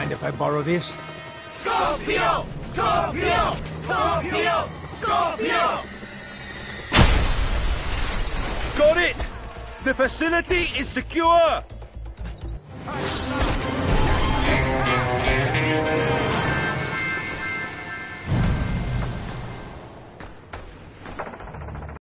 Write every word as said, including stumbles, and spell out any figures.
mind if I borrow this? Scorpio! Scorpio! Scorpio! Scorpio! Got it! The facility is secure!